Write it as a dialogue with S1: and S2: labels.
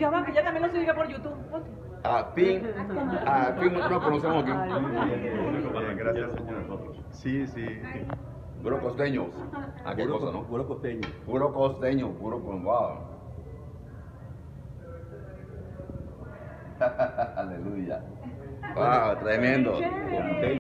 S1: Ya va, que ya también lo sigue por YouTube.
S2: A Pin no conocemos aquí.
S3: Gracias, señor. Sí, sí.
S2: Puro costeños. ¿A qué cosa, no?
S4: Puro costeño.
S2: Puro costeño, puro con wow. Aleluya. Wow, tremendo.